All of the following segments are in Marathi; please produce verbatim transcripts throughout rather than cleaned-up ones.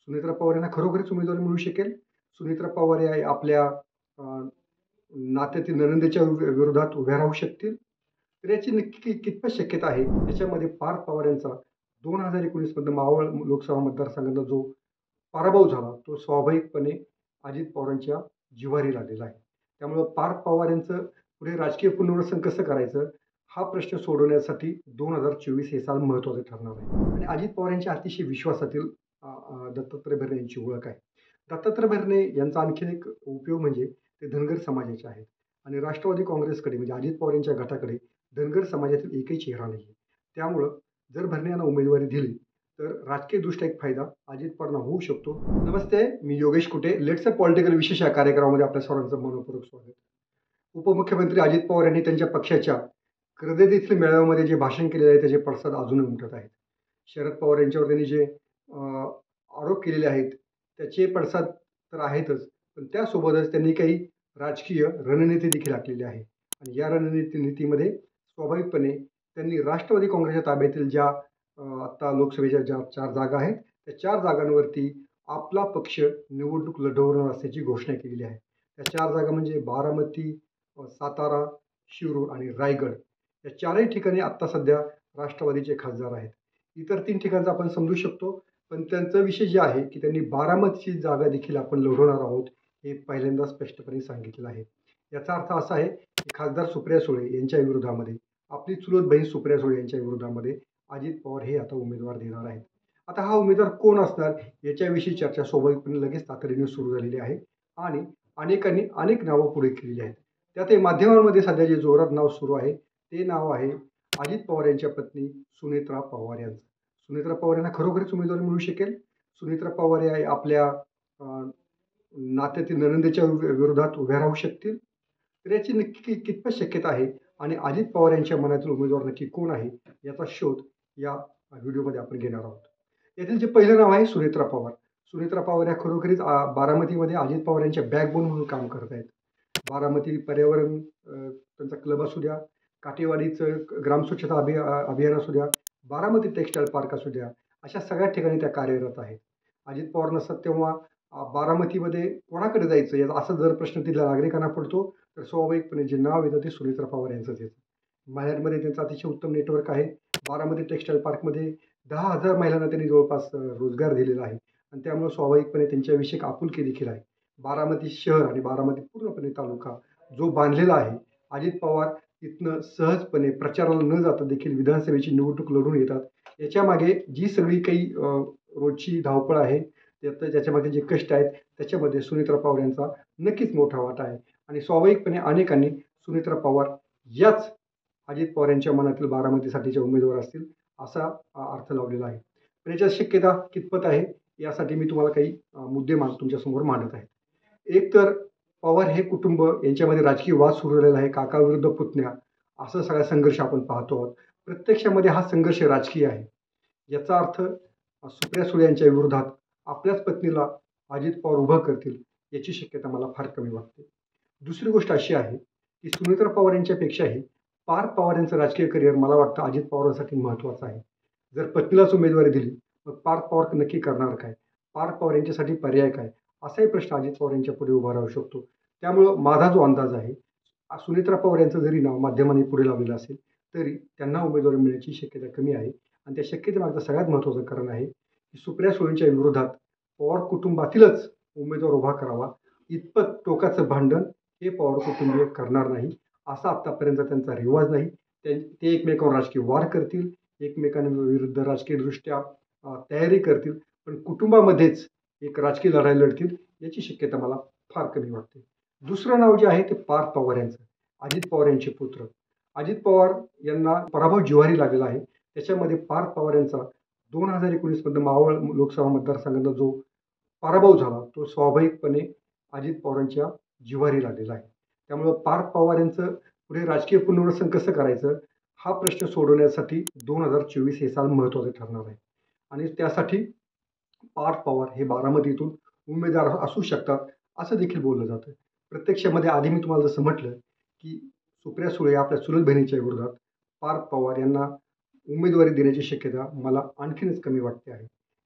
सुनेत्रा पवार यांना खरोखरच उमेदवारी मिळू शकेल? सुनेत्रा पवार या आपल्या अ, नात्यातील नणंदेच्या वि विरोधात उभ्या राहू शकतील? तर याची नक्की कितपत शक्यता आहे? त्याच्यामध्ये पार्थ पवार यांचा दोन हजार एकोणीस मध्ये मावळ लोकसभा मतदारसंघाचा जो पराभव झाला, तो स्वाभाविकपणे अजित पवारांच्या जिव्हारी लागलेला आहे. त्यामुळं पार्थ पवार यांचं पुढे राजकीय पुनर्वसन कसं करायचं, हा प्रश्न सोडवण्यासाठी दोन हजार चोवीस हे साल महत्त्वाचं ठरणार आहे. आणि अजित पवार यांच्या अतिशय विश्वासातील अ, अ, दत्तात्रय भरणे यांची ओळख आहे. दत्तात्रय भरणे यांचा आणखीन एक उपयोग म्हणजे ते धनगर समाजाचे आहेत आणि राष्ट्रवादी काँग्रेसकडे म्हणजे अजित पवार यांच्या गटाकडे धनगर समाजातील एकही चेहरा नाही. त्यामुळं जर भरणे यांना उमेदवारी दिली, तर राजकीयदृष्ट्या एक फायदा अजित पवारांना होऊ शकतो. नमस्ते, मी Yogesh Kute. LetsUpp political विशेष या कार्यक्रमामध्ये आपल्या सर्वांचं मनःपूर्वक स्वागत. उपमुख्यमंत्री अजित पवार यांनी त्यांच्या पक्षाच्या कर्जत येथील मेळाव्यामध्ये जे भाषण केलेलं आहे, त्याचे पडसाद अजूनही उमटत आहेत. शरद पवार यांच्यावर त्यांनी जे अ, आरोप केलेले आहेत, त्याचे पडसाद तर आहेतच, पण त्यासोबतच त्यांनी काही राजकीय रणनीती देखील आखलेली आहे आणि या रणनीती नीतीमध्ये स्वाभाविकपणे त्यांनी राष्ट्रवादी काँग्रेसच्या ताब्यातील ज्या अ, आता लोकसभेच्या ज्या चार जागा आहेत, त्या चार जागांवरती आपला पक्ष निवडणूक लढवणार असल्याची घोषणा केलेली आहे. त्या चार जागा म्हणजे बारामती, अ, सातारा, शिरूर आणि रायगड. या चारही ठिकाणी आत्ता सध्या राष्ट्रवादीचे खासदार आहेत. इतर तीन ठिकाणचं आपण समजू शकतो, पण त्यांचा विषय जे आहे, की त्यांनी बारामतीची जागा देखील आपण लढवणार आहोत, हे पहिल्यांदा स्पष्टपणे सांगितलेलं आहे. याचा अर्थ असा आहे, की खासदार सुप्रिया सुळे यांच्या विरोधामध्ये, आपली चुलत बहीण सुप्रिया सुळे यांच्या विरोधामध्ये अजित पवार हे आता उमेदवार देणार आहेत. आता हा उमेदवार कोण असणार, याच्याविषयी चर्चा स्वाभाविकपणे लगेच तातडीने सुरू झालेली आहे आणि अनेकांनी अनेक नावं पुढे केलेली आहेत. त्यातही माध्यमांमध्ये सध्या जे जोरात नाव सुरू आहे, ते नाव आहे अजित पवार यांच्या पत्नी सुनेत्रा पवार यांचं. सुनेत्रा पवार यांना खरोखरच उमेदवारी मिळू शकेल? सुनेत्रा पवार या आपल्या अ, नात्यातील नणंदेच्या वि विरोधात उभ्या राहू शकतील? तर याची नक्की कितपत शक्यता आहे आणि अजित पवार यांच्या मनातील उमेदवार नक्की कोण आहे, याचा शोध या व्हिडिओमध्ये आपण घेणार आहोत. यातील जे पहिलं नाव आहे सुनेत्रा पवार. सुनेत्रा पवार या खरोखरीच अ, बारामतीमध्ये अजित पवार यांच्या बॅकबोन म्हणून काम करत आहेत. बारामती पर्यावरण अ, त्यांचा क्लब असू द्या, काटेवाडीचं ग्रामस्वच्छता अभि अभियान असू द्या, बारामती टेक्सटाईल पार्क असू द्या, अशा सगळ्या ठिकाणी त्या कार्यरत आहेत. अजित पवार नसतात तेव्हा अ, बारामतीमध्ये कोणाकडे जायचं याचा असा जर प्रश्न तिथल्या नागरिकांना पडतो, तर स्वाभाविकपणे जे नाव येतं ते सुनेत्रा पवार यांचंच येतं. माहेरमध्ये त्यांचं अतिशय उत्तम नेटवर्क आहे. बारामती टेक्सटाईल पार्कमध्ये दहा हजार महिलांना त्यांनी जवळपास अ, रोजगार दिलेला आहे आणि त्यामुळे स्वाभाविकपणे त्यांच्याविषयी एक आपुलकी देखील आहे. बारामती शहर आणि बारामती पूर्णपणे तालुका जो बांधलेला आहे, अजित पवार तिथनं सहजपणे प्रचाराला न जाता देखील विधानसभेची निवडणूक लढून येतात. याच्यामागे जी सगळी काही अ, रोजची धावपळ आहे, त्यात त्याच्यामध्ये जे कष्ट आहेत, त्याच्यामध्ये सुनेत्रा पवार यांचा नक्कीच मोठा वाटा आहे आणि स्वाभाविकपणे अनेकांनी सुनेत्रा पवार याच अजित पवार यांच्या मनातील बारामतीसाठीच्या उमेदवार असतील, असा अ, अर्थ लावलेला आहे. पण याच्यात शक्यता कितपत आहे, यासाठी मी तुम्हाला काही अ, मुद्दे मा तुमच्यासमोर मांडत आहे. एक तर पवार हे कुटुंब यांच्यामध्ये राजकीय वाद सुरू झालेला आहे. काका विरुद्ध पुतण्या असा सगळा संघर्ष आपण पाहतो आहोत. प्रत्यक्षामध्ये हा संघर्ष राजकीय आहे. याचा अर्थ अ, सुप्रिया सुळे यांच्या विरोधात आपल्याच पत्नीला अजित पवार उभं करतील, याची शक्यता मला फार कमी वाटते. दुसरी गोष्ट अशी आहे, की सुनेत्रा पवार यांच्यापेक्षाही पार्थ पवार यांचं राजकीय करिअर मला वाटतं अजित पवारांसाठी महत्त्वाचं आहे. जर पत्नीलाच उमेदवारी दिली, मग पार्थ पवार नक्की करणार काय? पार्थ पवार यांच्यासाठी पर्याय काय? असाही प्रश्न अजित पवार यांच्या पुढे उभा राहू शकतो. त्यामुळं माझा जो अंदाज आहे, अ, सुनेत्रा पवार यांचं जरी नाव माध्यमांनी पुढे लावलेलं असेल, तरी त्यांना उमेदवारी मिळण्याची शक्यता कमी आहे आणि त्या शक्यतेमागचं सगळ्यात महत्त्वाचं कारण आहे, की सुप्रिया सुळेंच्या विरोधात पवार कुटुंबातीलच उमेदवार उभा करावा, इतपत टोकाचं भांडण हे पवार कुटुंबीय करणार नाही. असा आत्तापर्यंत त्यांचा रिवाज नाही. ते ते एकमेकांवर राजकीय वार करतील, एकमेकांविरुद्ध राजकीयदृष्ट्या अ, तयारी करतील, पण कुटुंबामध्येच एक राजकीय लढाई लढतील, याची शक्यता मला फार कमी वाटते. दुसरं नाव जे आहे ते पार्थ पवार यांचं. अजित पवार यांचे पुत्र. अजित पवार यांना पराभव जिव्हारी लागलेला आहे. त्याच्यामध्ये पार्थ पवार यांचा दोन हजार एकोणीस मध्ये मावळ लोकसभा मतदारसंघाचा जो पराभव झाला, तो स्वाभाविकपणे अजित पवारांच्या जिव्हारी लागलेला आहे. त्यामुळं पार्थ पवार यांचं पुढे राजकीय पुनर्वसन कसं करायचं, हा प्रश्न सोडवण्यासाठी दोन हजार चोवीस हे साल महत्त्वाचं ठरणार आहे आणि त्यासाठी पार्थ पवार हे बारामतीतून उमेदवार असू शकतात, असं देखील बोललं जातं. प्रत्यक्षामध्ये आधी मी तुम्हाला जसं म्हटलं, की सुप्रिया सुळे आपल्या चुलत बहिणीच्या विरोधात पार्थ पवार यांना उमेदवारी देण्याची शक्यता मला आणखीनच कमी वाटते आहे.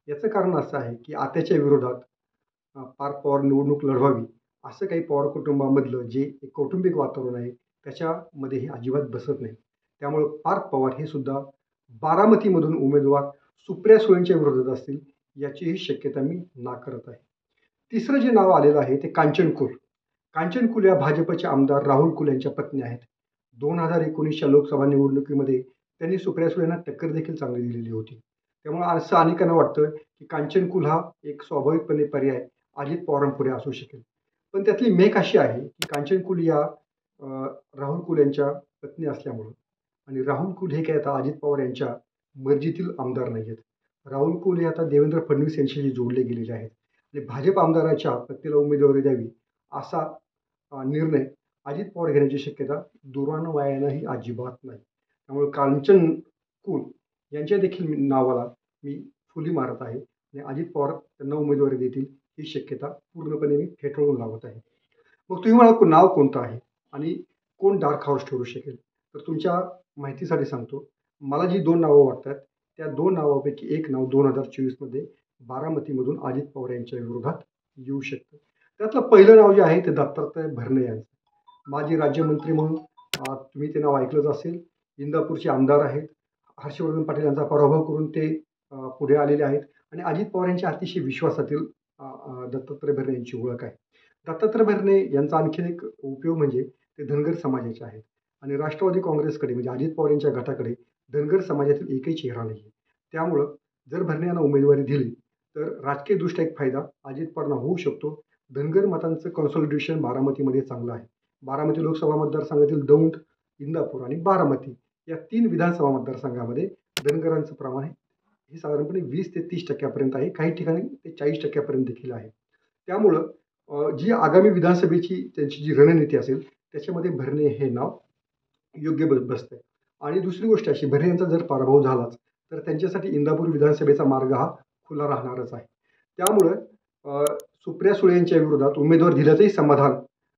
याचं कारण असं आहे की आत्याच्या विरोधात अ, पार्थ पवार निवडणूक लढवावी असं काही पवार कुटुंबामधलं जे एक कौटुंबिक वातावरण आहे त्याच्यामध्ये हे अजिबात बसत नाही. त्यामुळं पार्थ पवार हे सुद्धा बारामतीमधून उमेदवार सुप्रिया सुळेंच्या विरोधात असतील याचीही शक्यता मी नाकारत आहे. तिसरं जे नाव आलेलं आहे ते कांचन कुल. कांचन कुल या भाजपचे आमदार राहुल कुल यांच्या पत्नी आहेत. दोन हजार एकोणीसच्या लोकसभा निवडणुकीमध्ये त्यांनी सुप्रिया सुळेंना टक्कर देखील चांगली दिलेली होती. त्यामुळे असं अनेकांना वाटतं की कांचन कुल हा एक स्वाभाविकपणे पर्याय अजित पवारांपुढे असू शकेल. पण त्यातली मेक अशी आहे की कांचन कुल या अ, राहुल कुल यांच्या पत्नी असल्यामुळं आणि राहुल कुल हे काय आता अजित पवार यांच्या मर्जीतील आमदार नाही आहेत. राहुल कुल हे आता देवेंद्र फडणवीस यांच्याशी जोडले गेलेले आहेत आणि भाजप आमदाराच्या पत्नीला उमेदवारी द्यावी असा अ, निर्णय अजित पवार घेण्याची शक्यता दूरानवायानंही अजिबात नाही. त्यामुळे कांचन कुल यांच्या देखील मी नावाला मी फुली मारत आहे आणि अजित पवार त्यांना उमेदवारी देतील ही शक्यता पूर्णपणे मी फेटाळून लावत आहे. मग तुम्ही मला को- नाव कोणतं आहे आणि कोण डार्क हॉर्स ठरू शकेल? तर तुमच्या माहितीसाठी सांगतो. मला जी दोन नावं वाटतात त्या दोन नावापैकी एक नाव दोन हजार चोवीसमध्ये बारामतीमधून अजित पवार यांच्या विरोधात येऊ शकतं. त्यातलं पहिलं नाव जे आहे ते दत्तात्रय भरणे यांचं. माजी राज्यमंत्री म्हणून अ, तुम्ही ते नाव ऐकलंच असेल. इंदापूरचे आमदार आहेत. हर्षवर्धन पाटील यांचा पराभव करून ते अ, पुढे आलेले आहेत आणि अजित पवार यांच्या अतिशय विश्वासातील अ, अ, दत्तात्रय भरणे यांची ओळख आहे. दत्तात्रय भरणे यांचा आणखीन एक उपयोग म्हणजे ते धनगर समाजाचे आहेत आणि राष्ट्रवादी काँग्रेसकडे म्हणजे अजित पवार यांच्या गटाकडे धनगर समाजातील एकही चेहरा नाही आहे. त्यामुळं जर भरणे यांना उमेदवारी दिली तर राजकीयदृष्ट्या एक फायदा अजित पवारांना होऊ शकतो. धनगर मतांचं कन्सॉलिडेशन बारामतीमध्ये चांगलं आहे. बारामती लोकसभा मतदारसंघातील दौंड, इंदापूर आणि बारामती या तीन विधानसभा मतदारसंघामध्ये धनगरांचं प्रमाण आहे हे साधारणपणे वीस ते तीस टक्क्यापर्यंत आहे. काही ठिकाणी ते चाळीस टक्क्यापर्यंत देखील आहे. त्यामुळं अ, जी आगामी विधानसभेची त्यांची जी रणनीती असेल त्याच्यामध्ये भरणे हे नाव योग्य ब बसतंय. आणि दुसरी गोष्ट अशी भरणे यांचा जर पराभव झालाच तर त्यांच्यासाठी इंदापूर विधानसभेचा मार्ग हा खुला राहणारच आहे. त्यामुळं अ, सुप्रिया सुळे यांच्या विरोधात उमेदवार दिल्याचंही समाधान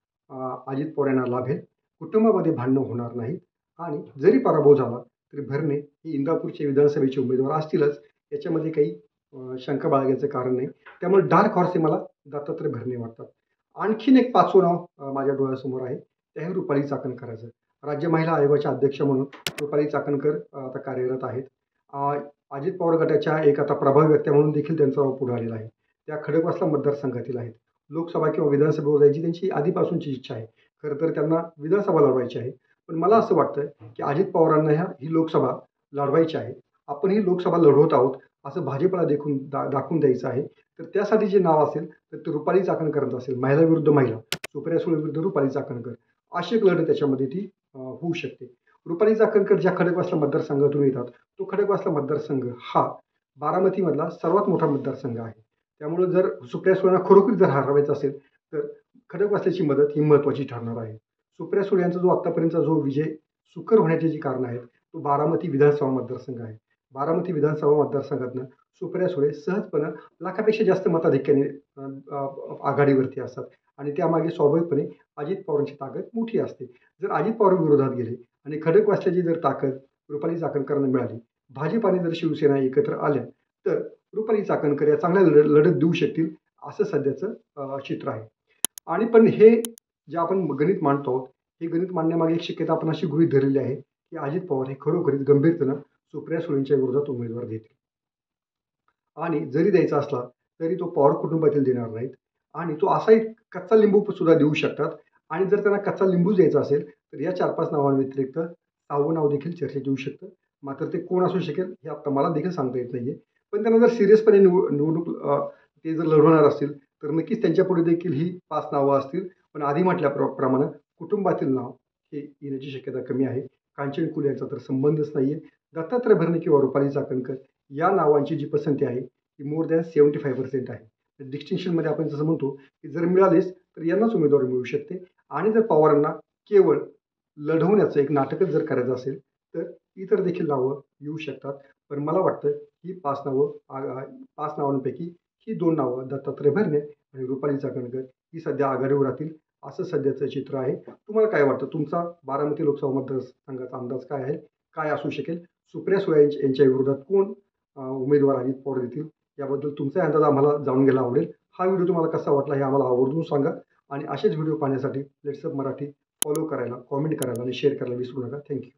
अ, अजित पवार यांना लाभेल. कुटुंबामध्ये भांडणं होणार नाहीत आणि जरी पराभव झाला तरी भरणे हे इंदापूरचे विधानसभेचे उमेदवार असतीलच. याच्यामध्ये काही अ, शंका बाळगायचं कारण नाही. त्यामुळे डार्क हॉर्स हे मला दत्तात्रय भरणे वाटतात. आणखीन एक पाचवं नाव अ, माझ्या डोळ्यासमोर आहे. ते आहे रुपाली चाकणकरांचं. राज्य महिला आयोगाच्या अध्यक्ष म्हणून रुपाली चाकणकर अ, आता कार्यरत आहेत. अ, अजित पवार गटाच्या एक आता प्रभावी व्यक्ती म्हणून देखील त्यांचा नाव पुढे आलेला आहे. त्या खडकवासला मतदारसंघातील आहेत. लोकसभा किंवा विधानसभेवर जायची त्यांची आधीपासूनची इच्छा आहे. खरं तर त्यांना विधानसभा लढवायची आहे. पण मला असं वाटतं की अजित पवारांना ह्या ही लोकसभा लढवायची आहे. आपण ही लोकसभा लढवत आहोत असं भाजपला देखून दा दाखवून द्यायचं आहे. तर त्यासाठी जे नाव असेल तर ते रुपाली चाकणकरांचं असेल. महिला विरुद्ध महिला, सुप्रिया सुळे विरुद्ध रुपाली चाकणकर अशी एक लढत त्याच्यामध्ये ती अ, होऊ शकते. रुपाली चाकणकर ज्या खडकवासला मतदारसंघातून येतात तो खडकवासला मतदारसंघ हा बारामतीमधला सर्वात मोठा मतदारसंघ आहे. त्यामुळे जर सुप्रिया सुळेंना खरोखर जर हरवायचं असेल तर खडकवासल्याची मदत ही महत्त्वाची ठरणार आहे. सुप्रिया सुळे यांचा जो आत्तापर्यंतचा जो विजय सुकर होण्याची जी कारणं आहेत तो बारामती विधानसभा मतदारसंघ आहे. बारामती विधानसभा मतदारसंघातनं सुप्रिया सुळे सहजपणे लाखापेक्षा जास्त मताधिक्याने अ, अ, आघाडीवरती असतात आणि त्यामागे स्वाभाविकपणे अजित पवारांची ताकद मोठी असते. जर अजित पवार विरोधात गेले आणि खडकवासल्याची जर ताकद रुपाली चाकणकरांना मिळाली, भाजप आणि जर शिवसेना एकत्र आल्या तर रुपाली चाकणकर या चांगल्या लढ लढत देऊ शकतील असं सध्याचं अ, चित्र आहे. आणि पण हे जे आपण गणित मांडतो आहोत, हे गणित मांडण्यामागे एक शक्यता आपण अशी गृहीत धरलेली आहे की अजित पवार हे खरोखरीच गंभीरतेनं सुप्रिया सुळेंच्या विरोधात उमेदवार देतील. आणि जरी द्यायचा असला तरी तो पवार कुटुंबातील देणार नाहीत आणि तो असा एक कच्चा लिंबू सुद्धा देऊ शकतात आणि जर त्यांना कच्चा लिंबूच द्यायचा असेल तर या चार पाच नावांव्यतिरिक्त सहावं नाव देखील चर्चेत येऊ शकतं. मात्र ते कोण असू शकेल हे आता मला देखील सांगता येत नाहीये. पण त्यांना जर सिरियसपणे निव निवडणूक अ, ते जर लढवणार असतील तर नक्कीच त्यांच्यापुढे देखील ही पाच नावं असतील. पण आधी म्हटल्याप्रमाणे कुटुंबातील नाव हे येण्याची शक्यता कमी आहे. कांचन कुल यांचा तर संबंधच नाहीये. दत्तात्रय भरणे किंवा रुपाली चाकणकर या नावांची जी पसंती आहे ती more than seventy five percent आहे. डिस्टिंक्शनमध्ये आपण जसं म्हणतो की जर मिळालीच तर यांनाच उमेदवारी मिळू शकते आणि जर पवारांना केवळ लढवण्याचं एक नाटकच जर करायचं असेल तर इतर देखील नावं येऊ शकतात. पण मला वाटतं ही पाच नावं आ आ पाच नावांपैकी ही दोन नावं दत्तात्रय भरणे आणि रुपाली चाकणकर ही सध्या आघाडीवर राहतील असं सध्याचं चित्र आहे. तुम्हाला काय वाटतं? तुमचा बारामती लोकसभा मतदारसंघाचा अंदाज काय आहे? काय असू शकेल? सुप्रिया सुळे यांच्या यांच्या विरोधात कोण अ, उमेदवार अजित पवार देतील याबद्दल तुमचा अंदाज आम्हाला जाणून घ्यायला आवडेल. हा व्हिडिओ तुम्हाला कसा वाटला हे आम्हाला आवर्जून सांगा आणि असेच व्हिडिओ पाहण्यासाठी लेट्सअप मराठी फॉलो करायला, कॉमेंट करायला आणि शेअर करायला विसरू नका. Thank you.